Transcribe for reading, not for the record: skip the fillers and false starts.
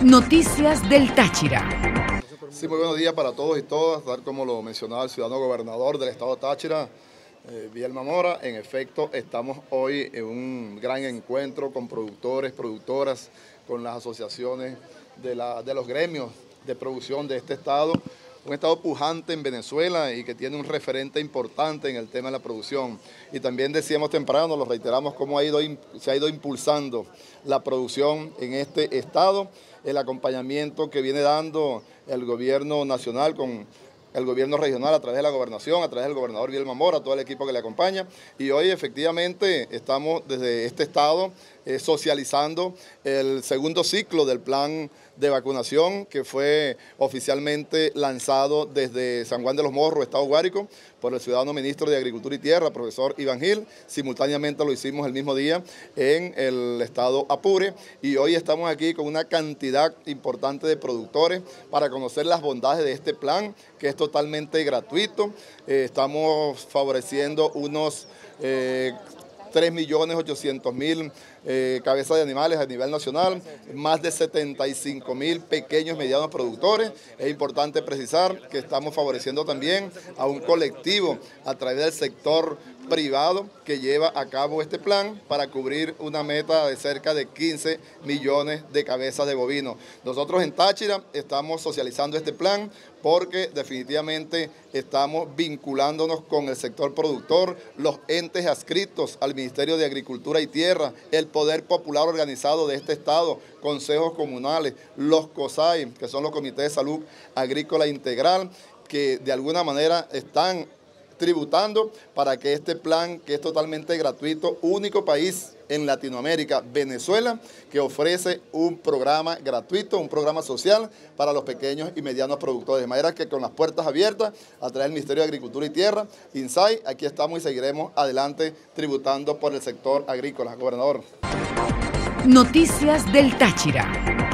Noticias del Táchira. Sí, muy buenos días para todos y todas, tal como lo mencionaba el ciudadano gobernador del estado de Táchira, Vielma Mora. En efecto, estamos hoy en un gran encuentro con productores, productoras, con las asociaciones de los gremios de producción de este estado. Un estado pujante en Venezuela y que tiene un referente importante en el tema de la producción. Y también decíamos temprano, lo reiteramos, cómo se ha ido impulsando la producción en este estado, el acompañamiento que viene dando el gobierno nacional con el gobierno regional a través de la gobernación, a través del gobernador Vielma Mora, todo el equipo que le acompaña. Y hoy efectivamente estamos desde este estado socializando el segundo ciclo del plan de vacunación que fue oficialmente lanzado desde San Juan de los Morros, Estado Guárico, por el ciudadano ministro de Agricultura y Tierra, profesor Iván Gil. Simultáneamente lo hicimos el mismo día en el estado Apure y hoy estamos aquí con una cantidad importante de productores para conocer las bondades de este plan, que es totalmente gratuito. Estamos favoreciendo unos 3.800.000 cabezas de animales a nivel nacional, más de 75.000 pequeños y medianos productores. Es importante precisar que estamos favoreciendo también a un colectivo a través del sector privado que lleva a cabo este plan para cubrir una meta de cerca de 15 millones de cabezas de bovinos. Nosotros en Táchira estamos socializando este plan porque definitivamente estamos vinculándonos con el sector productor, los entes adscritos al Ministerio de Agricultura y Tierra, el Poder Popular Organizado de este estado, consejos comunales, los COSAI, que son los Comités de Salud Agrícola Integral, que de alguna manera están tributando para que este plan, que es totalmente gratuito, único país en Latinoamérica, Venezuela, que ofrece un programa gratuito, un programa social para los pequeños y medianos productores. De manera que con las puertas abiertas, a través del Ministerio de Agricultura y Tierra, INSAI, aquí estamos y seguiremos adelante tributando por el sector agrícola. Gobernador. Noticias del Táchira.